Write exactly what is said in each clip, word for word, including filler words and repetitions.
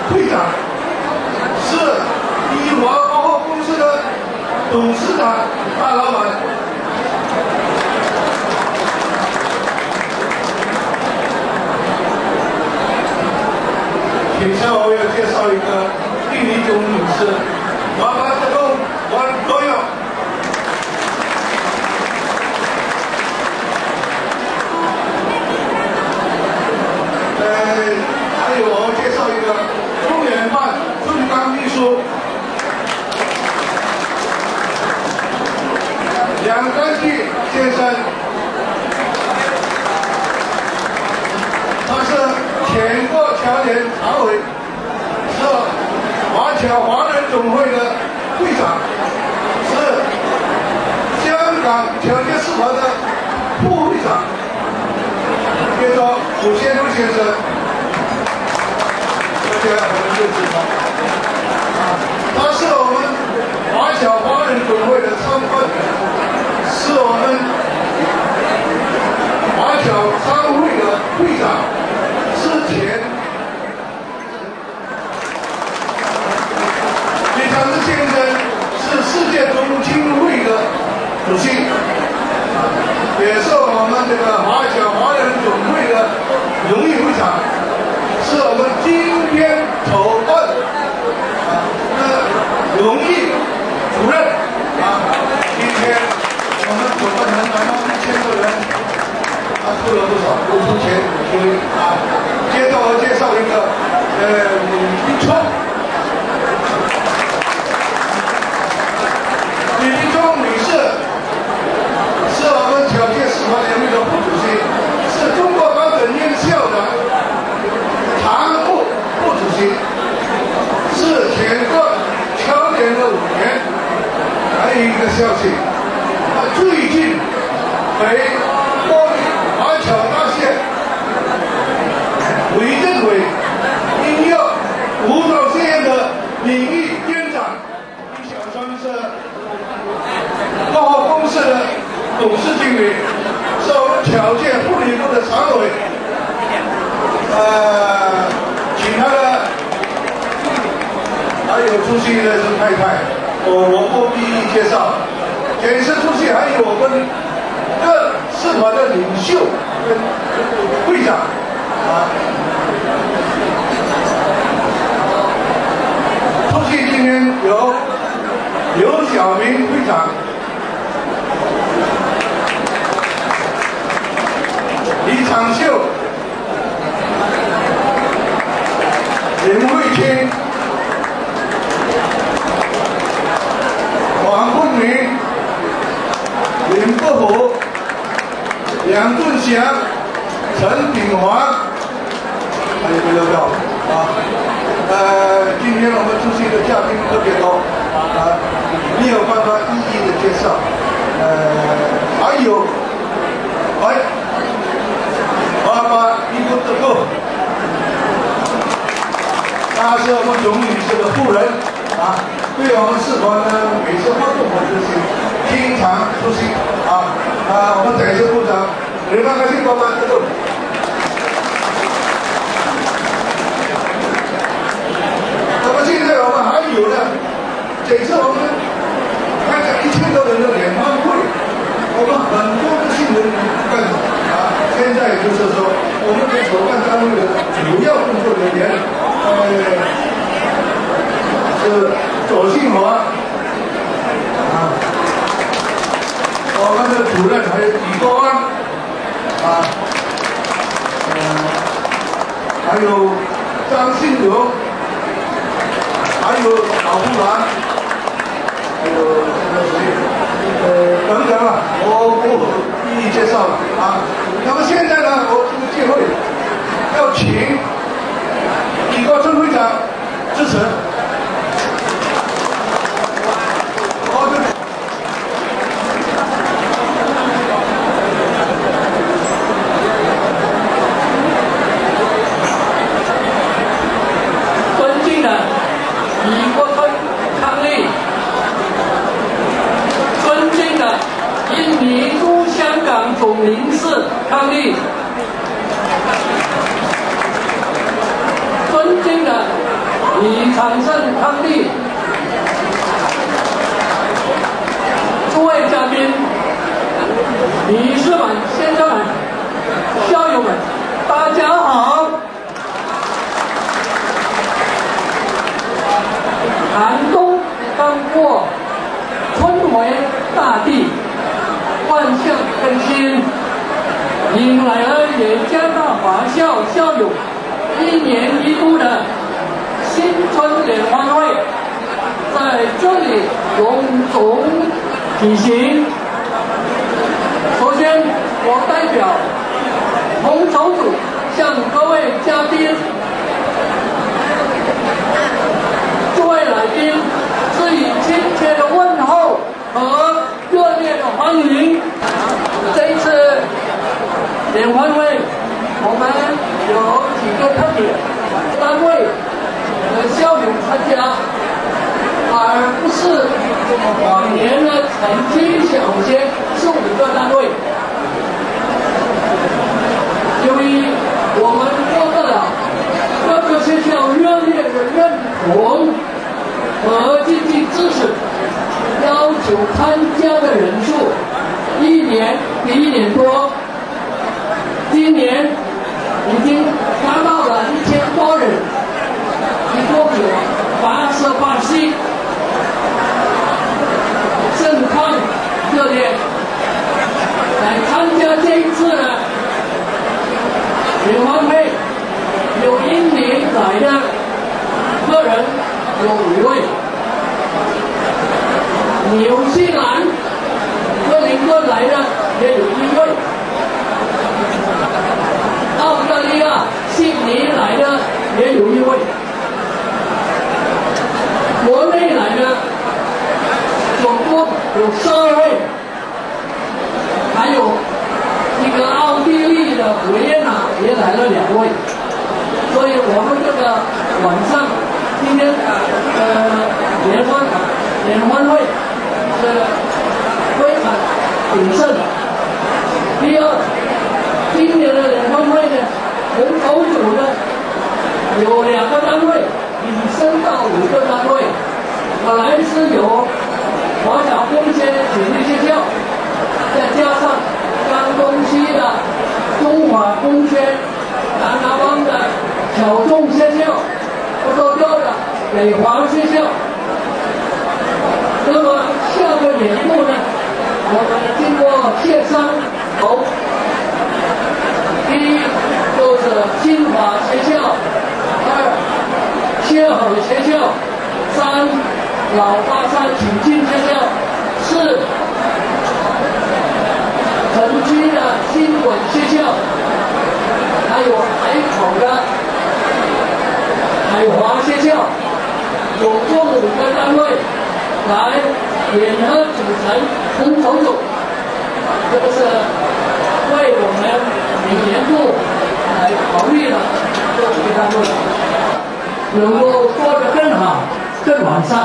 会长，是益华包货公司的董事长大老板。紧接着我要介绍一个丁立忠女士，麻烦这个我都要。呃，还有我介绍一个中联办孙刚秘书，梁干季先生，他是全国侨联常委，是华侨华人总会的会长，是香港侨界社团的副会长。接着古先生先生，大家我们认识他，他是我们华侨华人总会的创办人，是我们华侨商会的会长，是前李长志先生是世界中青会的主席，也是我们这个华侨华人总会的荣誉会长，是我们今天筹办啊的荣誉主任啊。今天我们筹办人来了一千个人，他出了多少？不出钱，所以啊，接着我介绍一个呃李立聪，李立聪女士。是我们侨界社团联会的副主席，是中国高等院校长常务副主席，是全国侨联的委员。还有一个消息，他最近被玻璃华侨大县委政委应邀舞蹈学院的名誉院长李小川是包货公司的董事经理，是我们侨界妇女部的常委，呃，请他的，还有出席的是太太，我我不一一介绍。检视出席还有我们各社团的领袖跟会长啊，出席今天有刘小明会长。李长秀、林慧清、王凤明、林伯虎、梁俊祥、陈炳华，还有没有到啊？呃，今天我们出席的嘉宾特别多啊，没有办法一一的介绍。呃，还有，哎。爸爸一个这个，他是我们总理事的夫人啊，对我们社团的每次活动的出席，经常出席啊啊，我们感谢部长，人家开心爸爸这个。那么现在我们还有呢，这次我们看见一千多人的联欢会，我们很多的新人干啊。现在就是说，我们的筹办单位的主要工作人员，呃，是左信华啊，我们的主任还有李国安啊，呃，还有张信荣，还有老布兰，还有那谁，呃，等等啊，我不一一介绍了啊。那么现在呢，我这个机会要请李国春会长支持。好的。尊敬的李国春伉俪，尊敬的印尼驻香港总领事伉俪，尊敬的以掌声抗力。诸位嘉宾、女士们、先生们、校友们，大家好！寒冬刚过，春回大地，万象更新，迎来了也加大华校校友一年一度的新春联欢会，在这里隆重举行。首先，我代表统筹组向各位嘉宾、诸位来宾致以亲切的问候和热烈的欢迎。这一次联欢会，我们有几个特点：单位的校友参加，而不是往年的成绩小些是五个单位。由于我们获得了各个学校热烈的认同和积极支持，要求参加的人数一年比一年多，今年已经达到了一千多人，一共有八十八系，盛况热烈。来参加这一次的联欢会，有印尼来的个人有五位，纽西兰、哥林顿来的也有一位，澳大利亚悉尼来的也有一位，国内来的总共有十二位，还有一个奥地利的维也纳也来了两位，所以我们这个晚上今天呃联欢联欢会是非常鼎盛。第二，今年的联欢会呢，统筹组呢有两个单位提升到五个单位，本来是由华侨工学体育学校，再加上江东西的中华工学南南湾的小众学校，不说掉的北华学校。那么下个年度呢，我们经过协商后，第一就是新华学校，二协和学校，三老巴山请进学校，四城区的新滚学校，还有海口的海华学校，总共五个单位来联合组成统筹组，这个是为我们每年度来考虑的这几个单位，能够做得更好、更完善。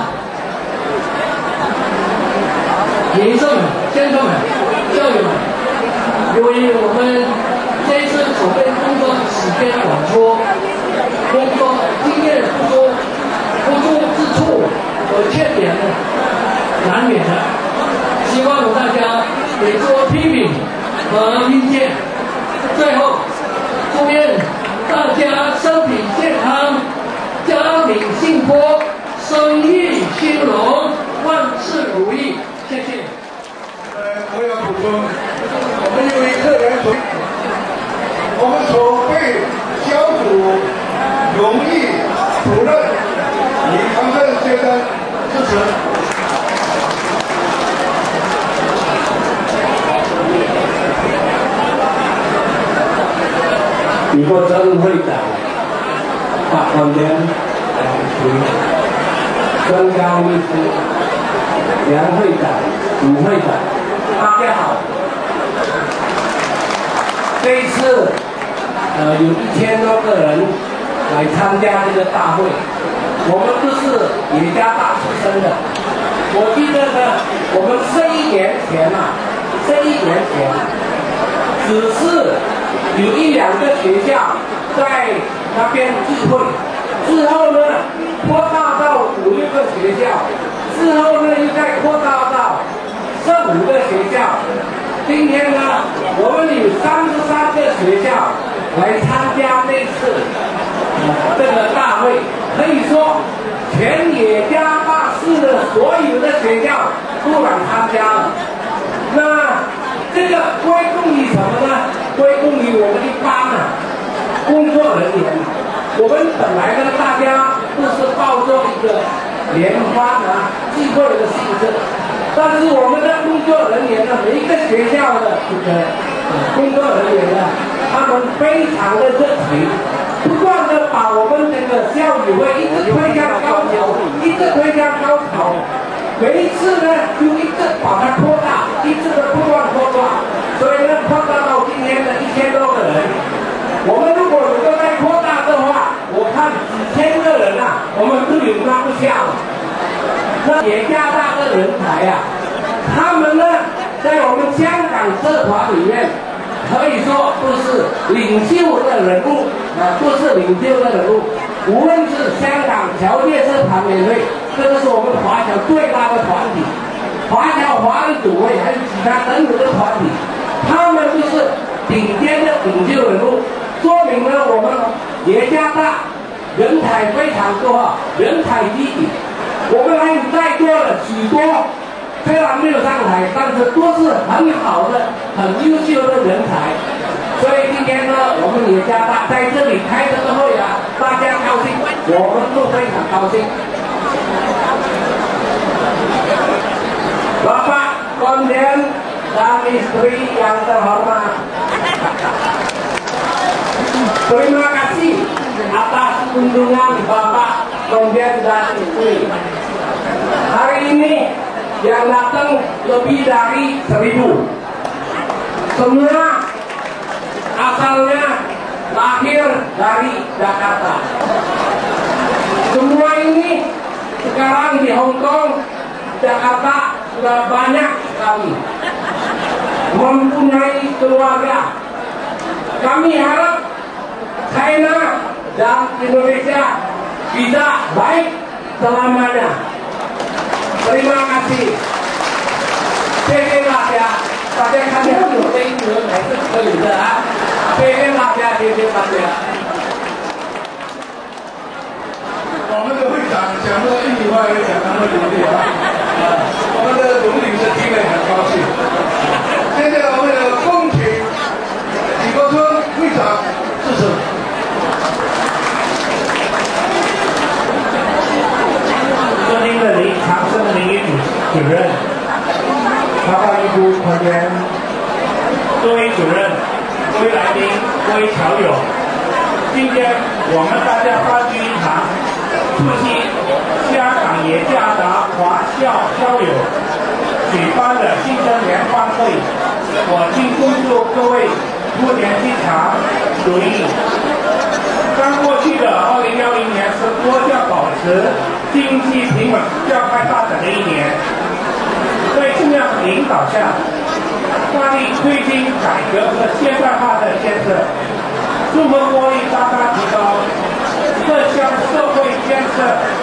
女士们、先生们、校友们，由于我们这一次筹备工作时间短促，工作经验不足，不足之处和缺点呢，难免的。希望大家给多批评和意见。最后，祝愿大家身体健康，家庭幸福，生意兴隆，万事如意。谢谢。 呃，我要补充，我们有一个人从我们所被小组荣誉主任李长胜先生支持。 如果真会长把官员两区曾高秘书、梁会长、主会长，大家好。这一次，呃，有一千多个人来参加这个大会，我们都是野加大出身的。我记得呢，我们十一年前啊，十一年前，只是有一两个学校在那边聚会，之后呢，不个学校，之后呢又再扩大到十五个学校。今天呢，我们有三十三个学校来参加这次呃这个大会，可以说全野加大市的所有的学校都来参加了。那这个归功于什么呢？归功于我们一般啊工作人员。我们本来呢，大家都是抱着一个联欢啊聚会的性质，但是我们的工作人员呢，每一个学校的这个工作人员呢，他们非常的热情，不断的把我们这个校友会一直推向高潮，一直推向高潮。每一次呢，就一直把它扩大，一直的不断扩大，所以呢，扩大到今天的一千多个人。我们如果能够再扩大的话，我看几千个人啊，我们都有拉不下了。那也加大的人才啊，他们呢，在我们香港社团里面，可以说都是领袖的人物啊，都是领袖的人物。无论是香港侨界社团联会，这个是我们华侨最大的团体，华侨华人组会还有其他等等的团体，他们都是顶尖的领袖人物。说明了我们也加大人才非常多，人才济济。我们还有在座的许多，虽然没有上台，但是都是很好的、很优秀的人才。所以今天呢，我们也加大在这里开这个会啊，大家高兴，我们都非常高兴。Bapak Konjen dan istri yang terhormat. Terima kasih atas kunjungan Bapak Konjen dan istri. Hari ini yang datang lebih dari seribu. Semua asalnya lahir dari Jakarta. Semua ini sekarang di Hong Kong, Jakarta sudah banyak sekali mempunyai keluarga. Kami harap China dan Indonesia bisa baik selamanya. Terima kasih. 谢谢大家，大家看见我的英文还是可以的啊！谢谢大家，谢谢大家。 我们的会长讲的印尼话也讲得很流利啊，啊，我们的总领事听了很高兴。现在我们的恭请李国春会长致辞。 尊敬的林长生林主主任，他大一部团员，各位主任、各位来宾、各位侨友，今天我们大家欢聚一堂，出席香港耶加达华校校友举办的新生联欢会，我敬恭祝各位兔年吉祥如意。刚过去的二零幺零年是国家保持经济平稳、较快发展的一年，在中央领导下，大力推进改革和现代化的建设，综合国力大大提高，各项社会建设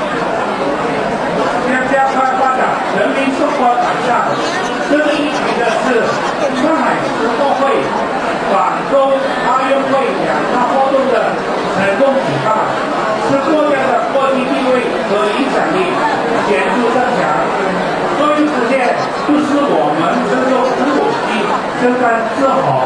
将加快发展，人民生活改善。值得一提的是，上海世博会、广州奥运会两大活动的成功举办，使国家的国际地位和影响力显著增强。所有这些都是我们深受鼓舞及深感自豪。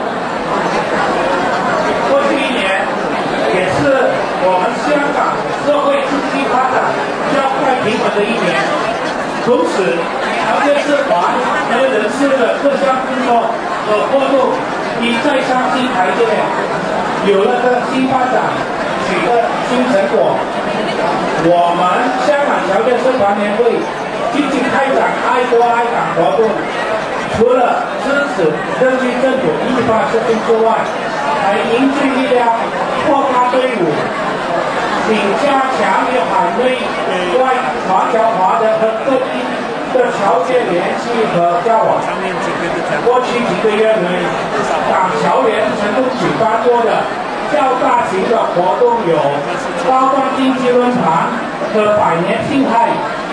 过去一年也是我们香港社会经济发展较快平稳的一年，同时侨界社团和人士的各项工作和活动已再上新台阶，有了个新发展，取得新成果。我们香港侨界社团联会积极开展爱国爱港活动，除了支持特区政府依法施行之外，还凝聚力量，扩大队伍，并加强与海内外华侨华人和各地的侨界联系和交往。过去几个月内，港侨联成功举办过的较大型的活动有高端经济论坛和百年庆海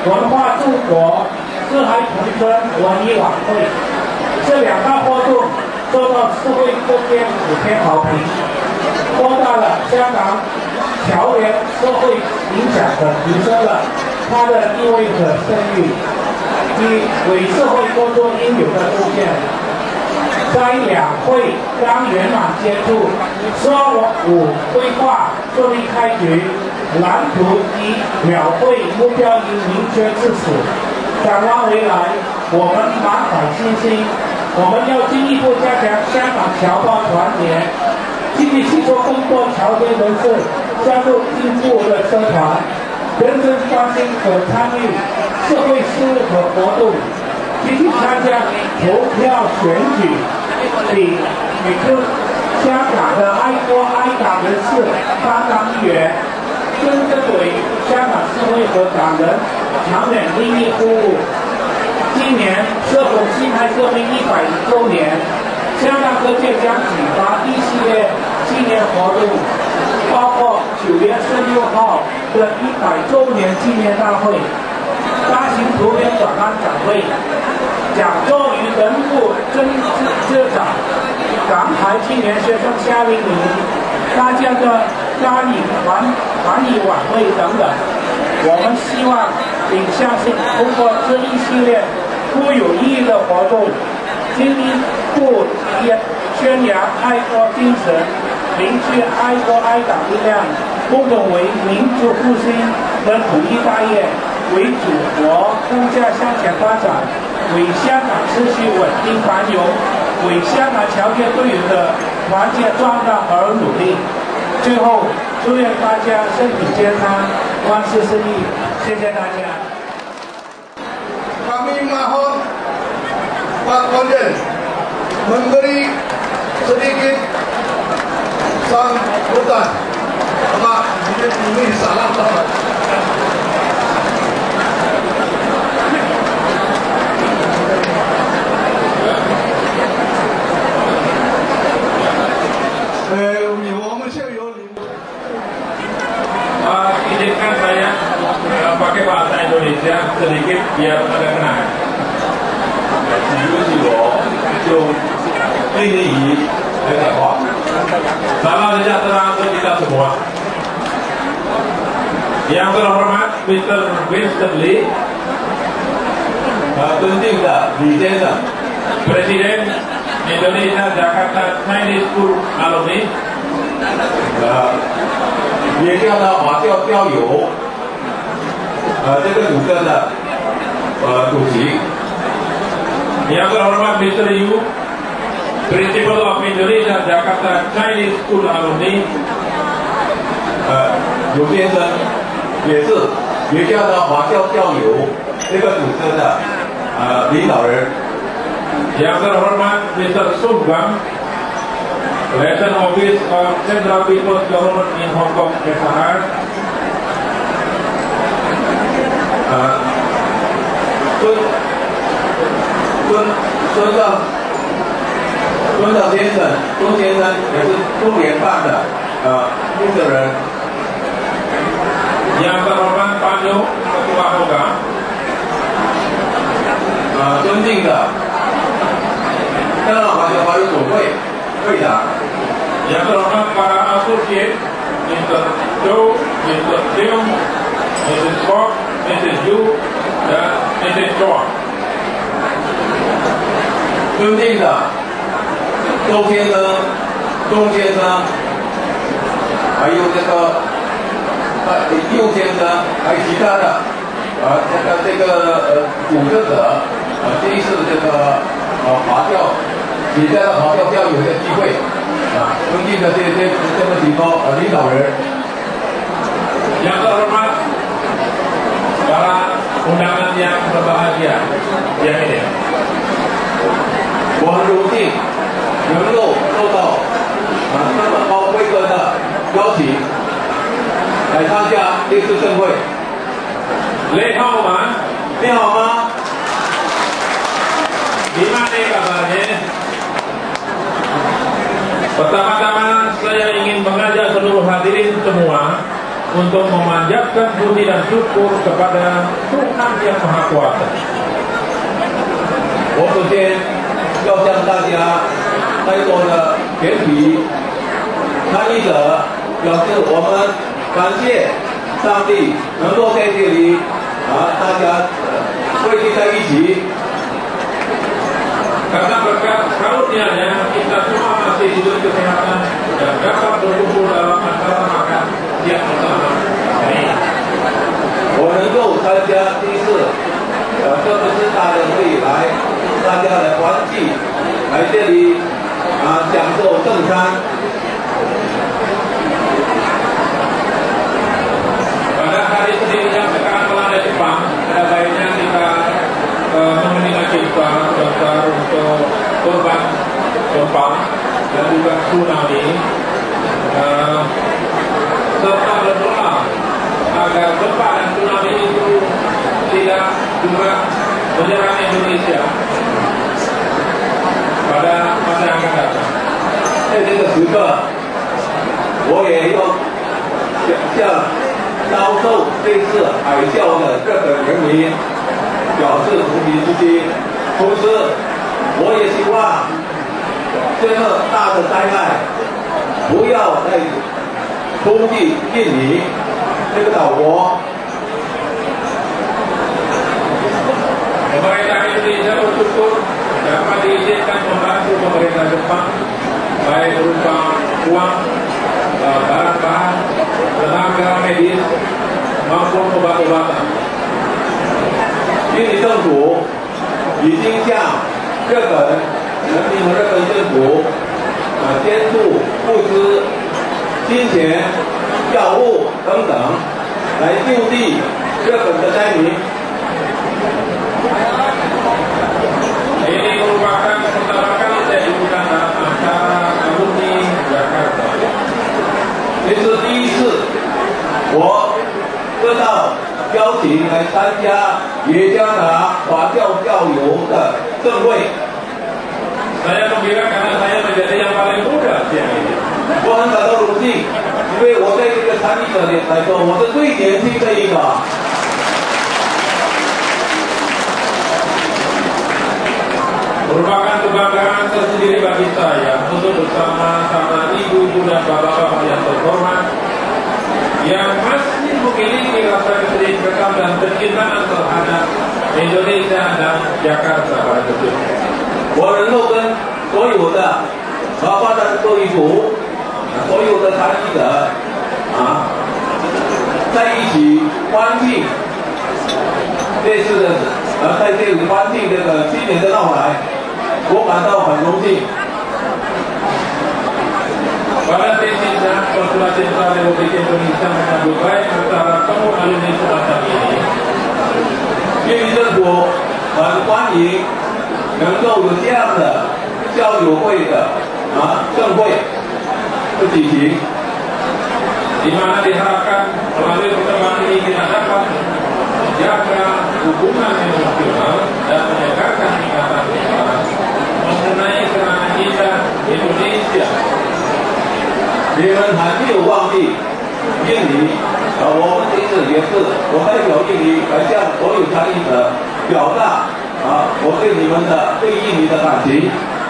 文化中国四海同春文艺晚会，这两大活动受到社会各界普遍好评，扩大了香港侨联社会影响和提升了它的地位和声誉，以为社会做出应有的贡献。在两会刚圆满结束，十二五规划顺利开局，蓝图及两会目标已明确至此。展望未来，我们满怀信心，我们要进一步加强香港侨胞团结，积极吸收更多侨联人士加入进步的社团，认真关心和参与社会事务和活动，积极参加投票选举，比每个香港的爱国爱港人士担当一员，真正为香港社会和港人长远利益服务。今年是我辛亥革命一百周年，香港各界将举办一系列纪念活动，包括九月十六号的一百周年纪念大会、大型图片展览展会、讲座与人物真知展、港台青年学生夏令营、大家的嘉义环环艺晚会等等。我们希望并相信，通过这一系列富有意义的活动，进一步宣扬爱国精神，凝聚爱国爱港力量，共同为民族复兴和统一大业，为祖国更加向前发展，为香港持续稳定繁荣，为香港侨界队员的团结壮大而努力。最后，祝愿大家身体健康，万事胜意。谢谢大家。 Kami mohon Pak Konjen memberi sedikit sambutan. Pak, ini salam Pak. Izinkan saya uh, pakai bahasa Indonesia sedikit biar pada kenal. 只允许我用印尼语来讲话。 Salam sejahtera untuk kita semua. Yang terhormat Mister Winston Lee, 呃，尊敬的李先生， Presiden Indonesia Jakarta Chinese School Alumni, 呃，也叫呢华教教友，呃，这个组织的呃主席。 yang terhormat Mister Yu, Principal of Indonesia Jakarta Chinese School Alumni, 呃，刘先生也是也叫呢华教教友这个组织的呃领导人。 yang terhormat Mister Sun Gang, Liaison Office of Central People's Government in Hong Kong, S R. 呃，孙孙孙少孙少先生，孙先生也是中联办的呃负责人。 yang terhormat Pak Yo, Ketua Hoga, 呃，尊敬的香港华侨华语总会会长， yang terhormat para associate Mister Joe, Mister Leong, Missus Bob, Missus Yu, dan Missus Chua. 尊敬的周先生、钟先生，还有这个呃右先生，还有其他的呃这个这个呃组织者，呃这一次这个呃华教也在华教教友的机会啊，尊敬的这这这么几个呃领导人。 Yang terhormat para undangan yang berbahagia yang ini. 我很荣幸能够受到啊这么高规格的邀请，来参加这次盛会。 Lehau Man, 你好吗？ gimana kabarnya? Pertama-tama saya ingin mengajak seluruh hadirin semua untuk memanjatkan puji dan syukur kepada Tuhan yang Maha Kuasa. 我首先要向大家在座的全体参与者表示我们感谢上帝能够在这里啊，大家汇聚在一起。 Karena berkat karunia-Nya kita semua masih hidup kesehatan dan dapat berkumpul dalam acara makan siang bersama. 我能够参加这次呃这么盛大的会议来，大家来欢聚，来这里啊享受正餐。 Pada hari Senin yang sekarang melanda Jepang, ada baiknya kita uh, mengeningkan kita sebentar untuk korban gempa dan juga tsunami, uh, serta berdoa agar gempa dan tsunami itu tidak juga menyerang Indonesia pada masa yang akan datang. 在这个时刻，我也要向遭受这次海啸的日本人民表示同情之心。同时，我也希望这么大的灾害不要再冲击印尼这个岛国。 Pemerintah Indonesia bersyukur dapat diizinkan membantu pemerintah Jepang baik berupa uang, barang-barang, tenaga medis maupun obat-obatan. 印尼政府已经向日本人民和日本政府啊捐助物资、金钱、药物等等，来救济日本的灾民。 Ini merupakan pertama kali saya diundang dalam acara alumni Jakarta. 这是第一次我得到邀请来参加耶加达华教教友的盛会。 Saya gembira karena saya menjadi yang paling muda siang ini. 我很感到荣幸，因为我在这个参与者里来说，我是最年轻的一个。 Merupakan kebanggaan tersendiri bagi saya untuk bersama-sama ibu-ibu dan bapak-bapak yang terhormat yang masih memiliki rasa keterikatan dan kecintaan terhadap Indonesia dan Jakarta pada khususnya. 我能够跟所有的包括的各一组、所有的参与者啊，在一起欢庆这次的呃，在这里欢庆这个新年的到来。 我感到很荣幸。 Pada prinsipnya, Konsulat Jenderal Republik Indonesia menyambut baik acara temu alumni semacam ini. 印尼政府很欢迎能够有这样的校友会的啊盛会的举行， di mana diharapkan melalui pertemuan ini kita dapat menjaga hubungan emosional dan menyegarkan ingatan kita mengenai kenangan indah Indonesia. 你们还没有忘记印尼啊，我们这次也是我代表印尼来向所有参与者表达啊我对你们的对印尼的感情。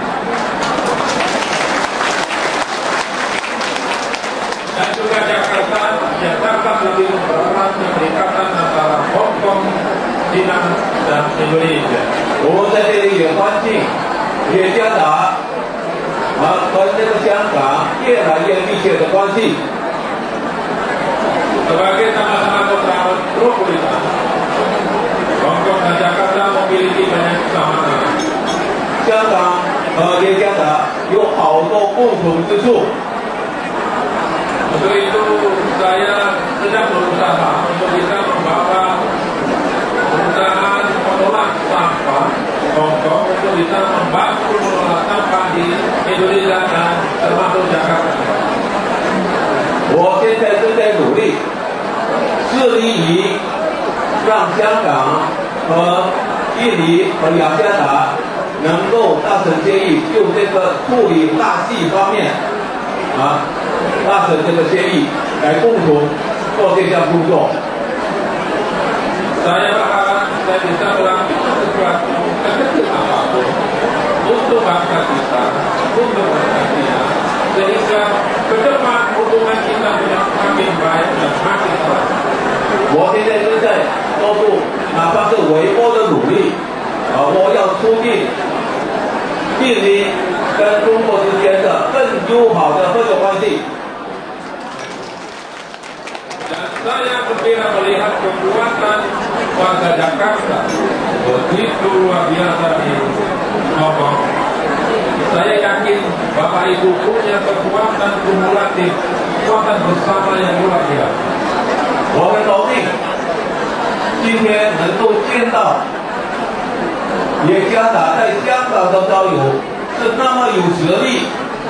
Dan juga Jakarta, Jakarta lebih mempererat kedekatan antara Hong Kong, China, dan Indonesia. 我们在这里也欢庆也加达啊和这个香港越来越密切的关系。 Sebagai sama-sama kota metropolitan, Hong Kong dan Jakarta memiliki banyak kesamaan. 香港和耶加达有好多共同之处。 Untuk itu saya sedang berusaha untuk bisa membawa perusahaan pengelola sampah Hongkong untuk bisa membantu mengelola sampah di Indonesia dan termasuk Jakarta. 我现在正在努力，致力于让香港和印尼和雅加达能够达成协议，就这个处理大气方面啊。 达成这个协议，来共同做这项工作。 Saya berharap saya bisa melakukan sesuatu kecil apapun untuk bangsa kita, untuk bangsa kita, sehingga ke depan hubungan kita makin baik dan makin erat. 我现在正在做出哪怕是微薄的努力，啊，我要促进印尼跟中国之间的更友好的合作关系。 Dan saya gembira melihat kekuatan warga Jakarta begitu luar biasa di Hong Kong. Saya yakin Bapak Ibu punya kekuatan kumulatif, kekuatan bersama yang luar biasa. 我很高兴今天能够见到耶加达在香港的交友是那么有实力。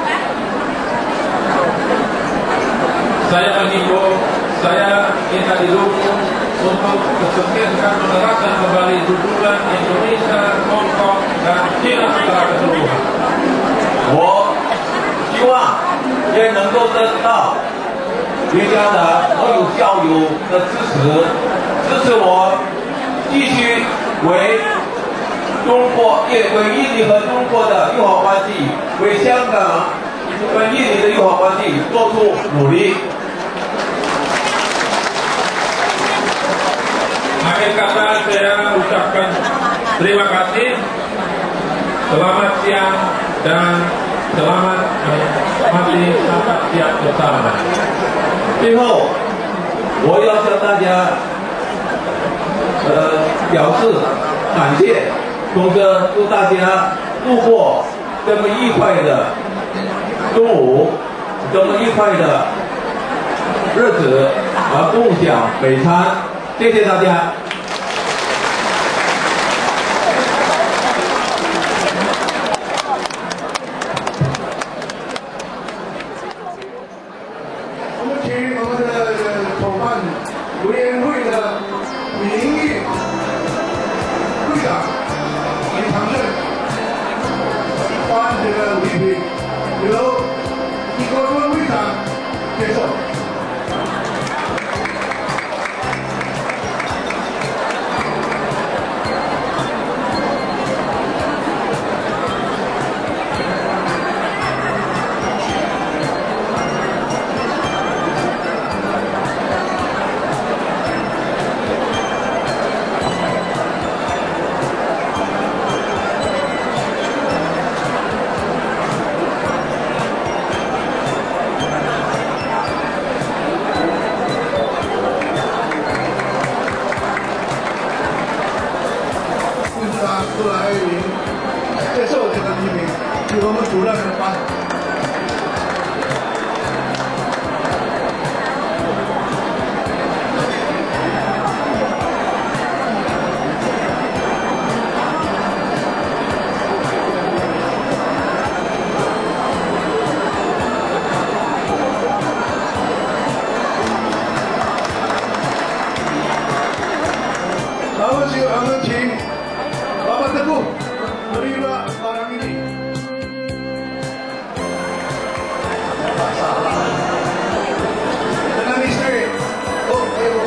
Saya mengimbau, saya minta didukung untuk kesuksesan menerapkan kembali hubungan Indonesia, Hong Kong, dan China secara keseluruhan. 我希望也能够得到耶加达所有校友的支持，支持我继续为中国、也为印尼和中国的友好关系，为香港跟印尼的友好关系做出努力。 Akhir kata saya ucapkan terima kasih, selamat siang dan selamat menikmati santap siang bersama. 最后，我要向大家呃表示感谢，同时祝大家度过这么愉快的中午，这么愉快的日子，而共享美餐。 谢谢大家。 我们请我们的筹办委员会的名誉会长李长胜颁这个礼品，由李国春会长接受。 出来接受这个批评，由我们主任来颁。然后请我们请。 Bapak Teguh menerima barang ini. Dengan istri, oh, ibu.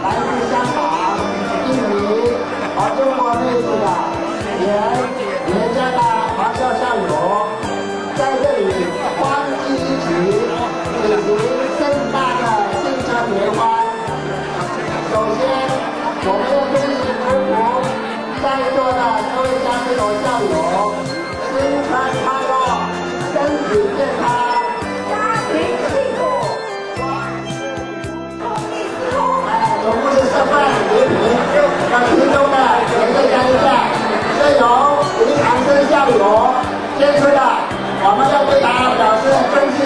来自香港、印尼和中国内地的原原家的华侨校友，在这里欢聚一起，举行盛大的新春联欢。首先，我们要真心祝福在座的各位家庭和校友新春快乐，身体健康。 总部的示范礼品，让其中的每个家庭下是由林长生校友献出的，我们要对他表示真心